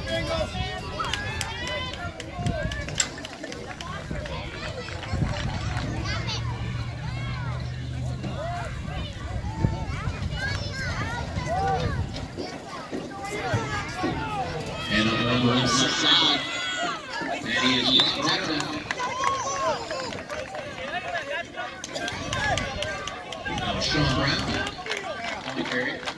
And on the left side, and he is protected. Now Sean Brown, on the carry.